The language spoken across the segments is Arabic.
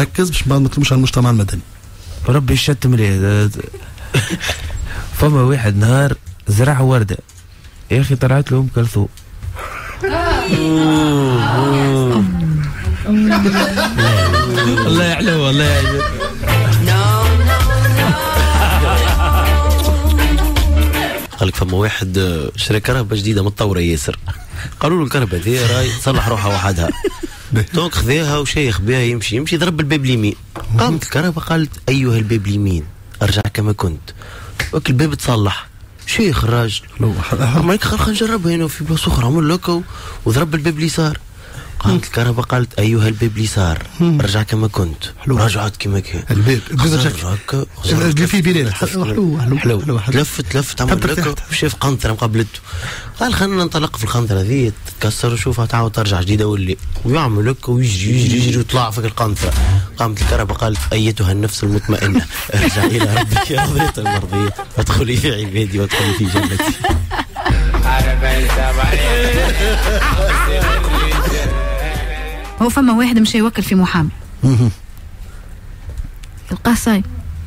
نركز باش بعد ما نطلبوش على المجتمع المدني. ربي يشتم ليه. فما واحد نهار زرع ورده يا اخي طلعت له ام كلثوم. الله يعلو والله يعلو. قال لك فما واحد شرى كهرباء جديده متطوره ياسر، قالوا له الكهرباء هذه راهي تصلح روحها وحدها. دونك خذاها وشيخ بها يمشي ضرب الباب اليمين. قامت الكهرباء قالت ايها الباب اليمين ارجع كما كنت. وك الباب تصلح شيخ الراجل ما خلينا نجربها هنا في بلاصه اخرى، عمل لك وضرب الباب اليسار. قامت الكهرباء قالت ايها الباب اليسار ارجع كما كنت. رجعت كما كان الباب هكا في بلاد حلو لفت عمل لك وشاف قنطره مقابلته. قال خلينا ننطلق في القنطره هذه تتكسر وشوفها تعاود ترجع جديده ولا ويعمل لك ويجري ويطلع فيك القنطره. قامت الكهرباء قالت ايتها النفس المطمئنه ارجع الى ربك يا راضيه المرضيه وادخلي في عبادي وادخلي في جنتي. هو فما واحد مشى يوكل في محامي لقاه صايم.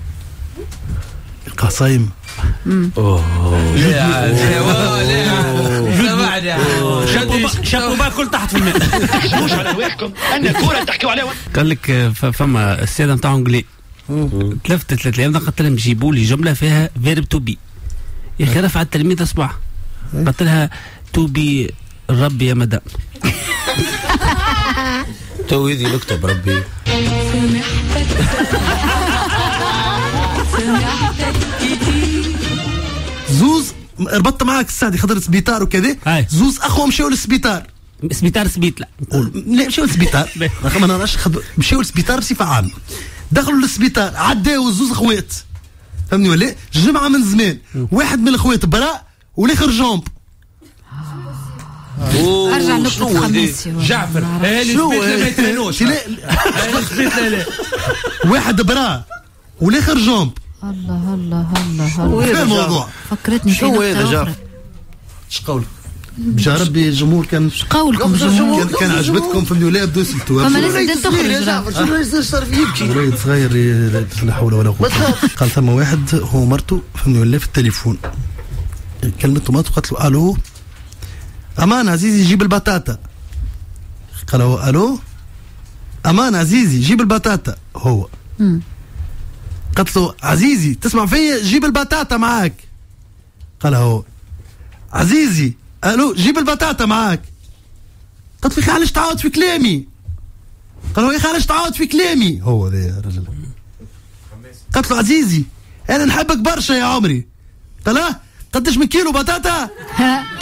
شطوا باكل تحت في الماء. مش على رواحكم انا كوره تحكيوا عليها. قال لك فما السيده نتاع انجلي تلفت 3 ايام قلت لهم جيبوا لي جمله فيها فيرب تو بي. يا اخي رفع التلميذ اصبع قلت لها تو بي الرب يا مدام. تو هذي نكتب ربي. زوز ربطت معاك السعدي خضر سبيطار وكذا. زوز اخوه مشاو للسبيطار. سبيط لا مشاو للسبيطار ما نراش مشاو للسبيطار بصفه عامه. دخلوا للسبيطار عداو الزوز اخوات فهمني ولا جمعه من زمان. واحد من الاخوات براء والاخر جامب. ارجع نكتب خميس جعفر شنو واحد براء والاخر جامب. الله في الموضوع فكرتني شو هذا جعفر؟ ايش قولك؟ بجا ربي الجمهور كان قولكم كان عجبتكم في الولايه بدو سلتوها. فما لازم تخرج يا جعفر. شنو صار يبكي وليد صغير لا حول ولا قوه. قال ثم واحد هو مرته في الولايه في التليفون كلمته مرته قالت له الو امان عزيزي جيب البطاطا. قال هو الو امان عزيزي جيب البطاطا. هو قالت له عزيزي تسمع فيا جيب البطاطا معاك. قال هو عزيزي الو جيب البطاطا معاك. قالت له يا اخي علاش تعاود في كلامي. قال هو يا اخي علاش تعاود في كلامي. هو ذا يا رجل. قالت له عزيزي انا نحبك برشا يا عمري. قال قداش من كيلو بطاطا.